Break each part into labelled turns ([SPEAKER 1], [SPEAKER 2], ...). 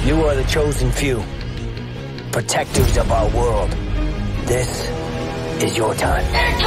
[SPEAKER 1] You are the chosen few, protectors of our world. This is your time.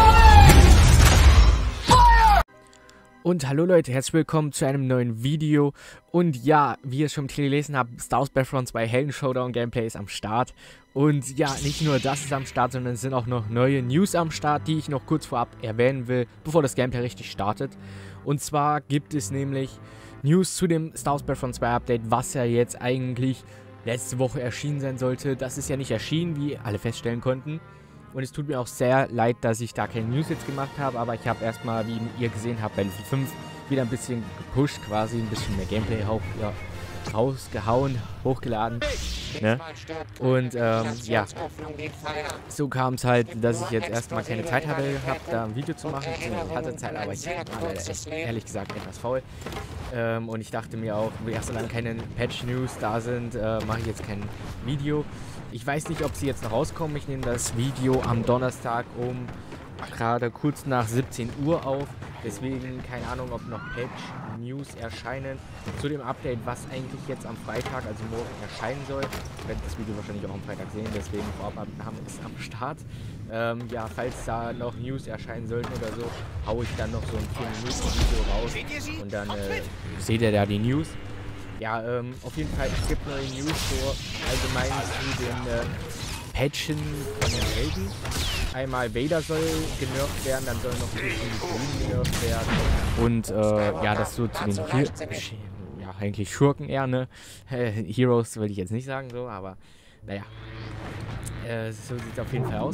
[SPEAKER 2] Und hallo Leute, herzlich willkommen zu einem neuen Video. Und ja, wie ihr schon im Titel gelesen habt, Star Wars Battlefront 2 Helden Showdown Gameplay ist am Start. Und ja, nicht nur das ist am Start, sondern es sind auch noch neue News am Start, die ich noch kurz vorab erwähnen will, bevor das Gameplay richtig startet. Und zwar gibt es nämlich News zu dem Star Wars Battlefront 2 Update, was ja jetzt eigentlich letzte Woche erschienen sein sollte. Das ist ja nicht erschienen, wie alle feststellen konnten. Und es tut mir auch sehr leid, dass ich da keine News jetzt gemacht habe, aber ich habe erstmal, wie ihr gesehen habt, Battlefield 5 wieder ein bisschen gepusht, quasi ein bisschen mehr Gameplay rausgehauen, hochgeladen. Ne? Und ja, so kam es halt, dass ich jetzt erstmal keine Zeit hatte, da ein Video zu machen. Ich hatte Zeit, aber ich war ehrlich gesagt etwas faul. Und ich dachte mir auch, solange keine Patch-News da sind, mache ich jetzt kein Video. Ich weiß nicht, ob sie jetzt noch rauskommen. Ich nehme das Video am Donnerstag um gerade kurz nach 17 Uhr auf. Deswegen keine Ahnung, ob noch Patch-News erscheinen zu dem Update, was eigentlich jetzt am Freitag, also morgen, erscheinen soll. Ich werde das Video wahrscheinlich auch am Freitag sehen, deswegen vorab haben wir es am Start. Ja, falls da noch News erscheinen sollten oder so, haue ich dann noch so ein 4-Minuten-Video raus und dann seht ihr da die News. Ja, auf jeden Fall, es gibt neue News so allgemein zu den Patchen von den Helden. Einmal Vader soll genervt werden, dann soll noch ein bisschen genervt werden. Und ja, das so zu den ja, eigentlich Schurken eher, ne? Heroes will ich jetzt nicht sagen so, aber naja. So sieht es auf jeden Fall aus.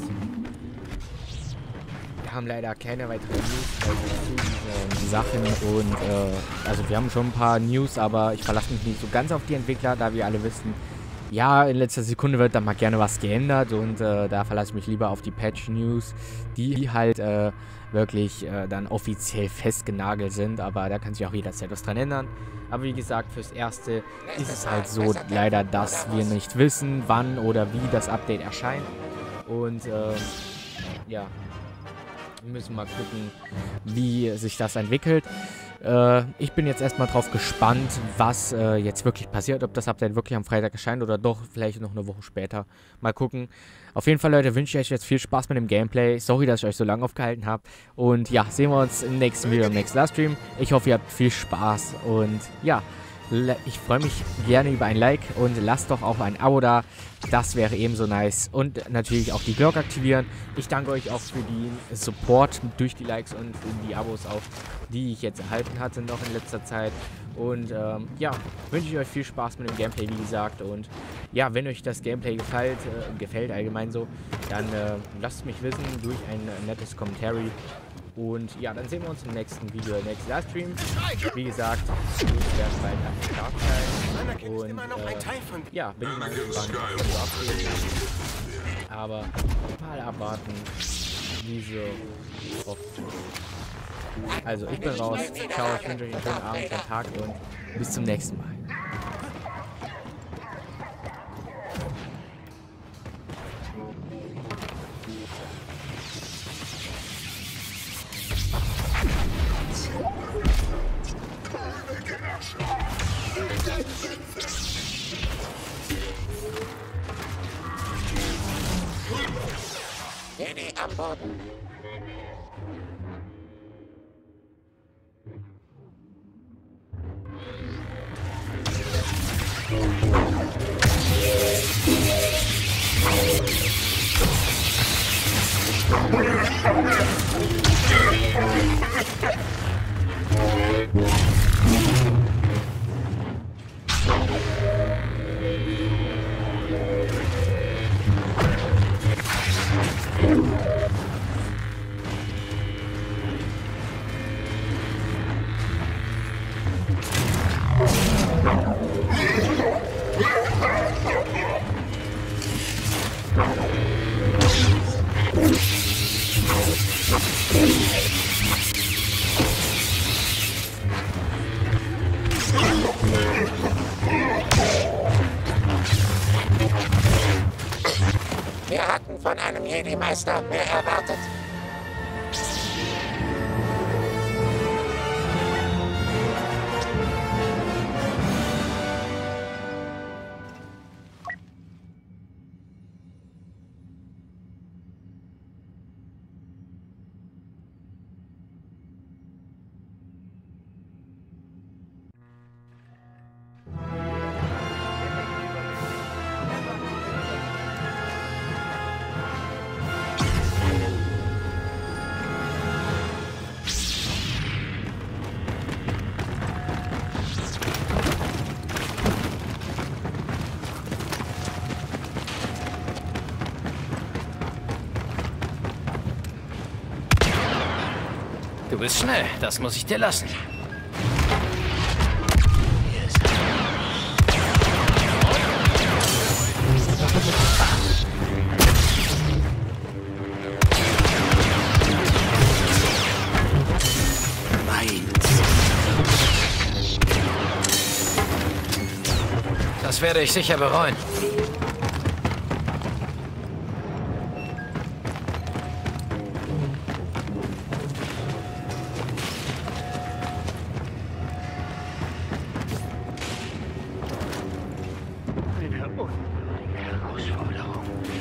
[SPEAKER 2] Wir haben leider keine weiteren News zu diesen Sachen und also wir haben schon ein paar News, aber ich verlasse mich nicht so ganz auf die Entwickler, da wir alle wissen, ja, in letzter Sekunde wird da mal gerne was geändert und da verlasse ich mich lieber auf die Patch-News, die halt wirklich dann offiziell festgenagelt sind, aber da kann sich auch jederzeit was dran ändern. Aber wie gesagt, fürs Erste ist es halt so leider, dass wir nicht wissen, wann oder wie das Update erscheint und ja, wir müssen mal gucken, wie sich das entwickelt. Ich bin jetzt erstmal drauf gespannt, was jetzt wirklich passiert, ob das Update wirklich am Freitag erscheint oder doch vielleicht noch eine Woche später. Mal gucken. Auf jeden Fall, Leute, wünsche ich euch jetzt viel Spaß mit dem Gameplay. Sorry, dass ich euch so lange aufgehalten habe. Und ja, sehen wir uns im nächsten Video, im nächsten Livestream. Ich hoffe, ihr habt viel Spaß und ja, ich freue mich gerne über ein Like und lasst doch auch ein Abo da. Das wäre ebenso nice. Und natürlich auch die Glocke aktivieren. Ich danke euch auch für den Support durch die Likes und die Abos auch, die ich jetzt erhalten hatte noch in letzter Zeit. Und ja, wünsche ich euch viel Spaß mit dem Gameplay, wie gesagt. Und ja, wenn euch das Gameplay gefällt allgemein so, dann lasst es mich wissen durch ein nettes Commentary. Und ja, dann sehen wir uns im nächsten Video, im nächsten Livestream. Wie gesagt, ich werde bald am Start sein. Und ja, bin ich mal gespannt, was so abgeht. Aber mal abwarten, wie so oft. Also, ich bin raus. Ciao, ich wünsche euch einen schönen Abend, schönen Tag und bis zum nächsten Mal.
[SPEAKER 3] Jedi am Boden. Wir hatten von einem Jedi-Meister mehr erwartet.
[SPEAKER 4] bist schnell, das muss ich dir lassen. Das werde ich sicher bereuen.
[SPEAKER 5] Eine unwürdige Herausforderung.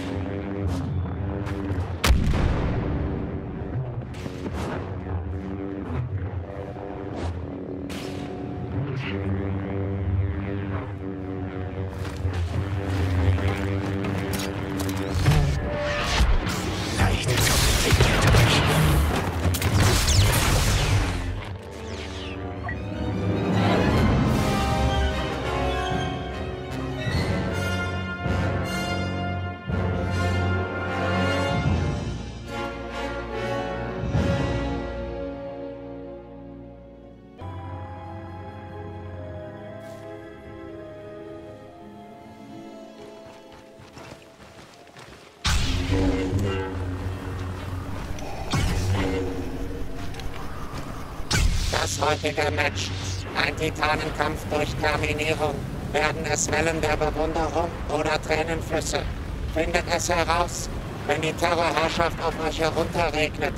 [SPEAKER 3] Das heutige Match. Ein Titanenkampf durch Terminierung. Werden es Wellen der Bewunderung oder Tränenflüsse? Findet es heraus, wenn die Terrorherrschaft auf euch herunterregnet.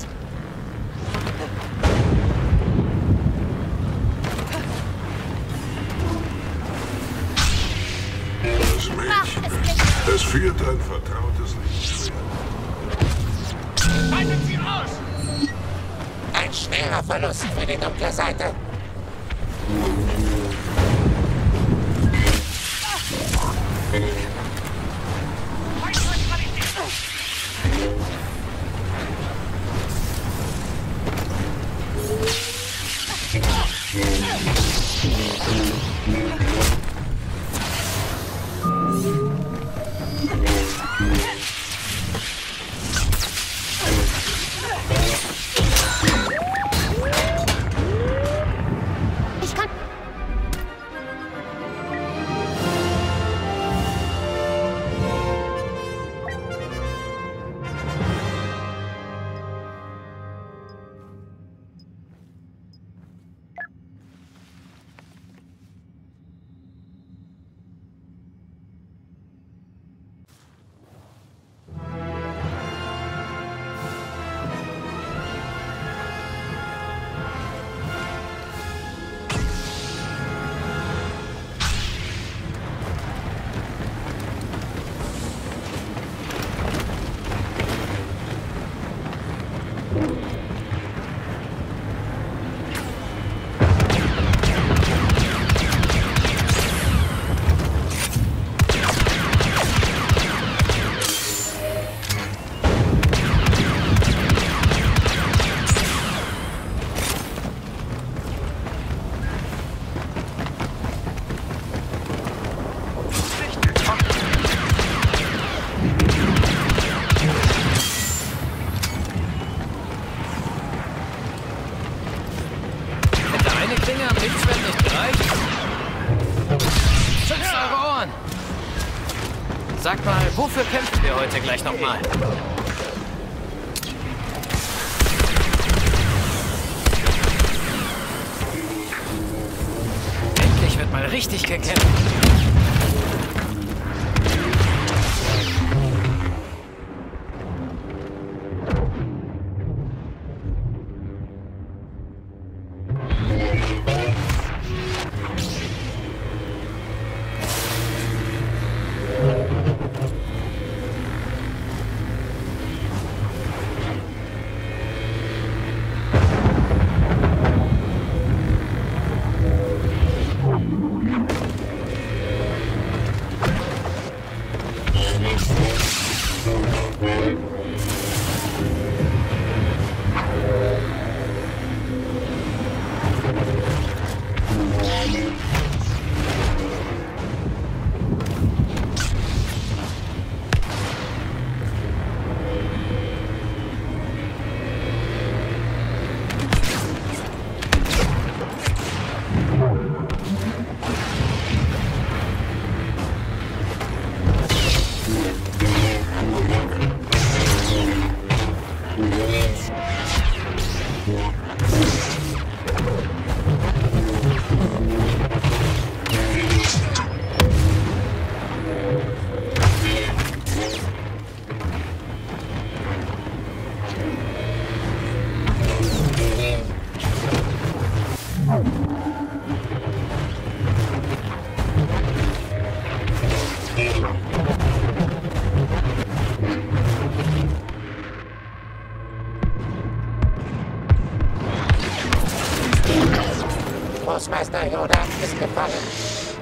[SPEAKER 6] Das Mädchen. Es führt ein vertrautes Licht.
[SPEAKER 3] Halten Sie aus! Ein schwerer Verlust für die dunkle Seite.
[SPEAKER 4] Sag mal, wofür kämpfen wir heute gleich nochmal? Endlich wird mal richtig gekämpft.
[SPEAKER 3] Meister Yoda ist gefallen.